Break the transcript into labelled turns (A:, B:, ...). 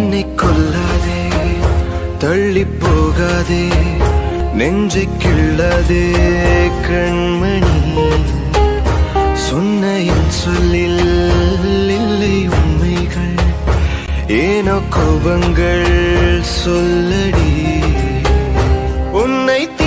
A: என்னை கொல்லாதே தள்ளி போகாதே நெஞ்சை கிள்ளாதே கண்மணி சொன்ன என் சொல்லில் இல்லை உண்மைகள் ஏனோ கோபங்கள் சொல்லடி உன்னை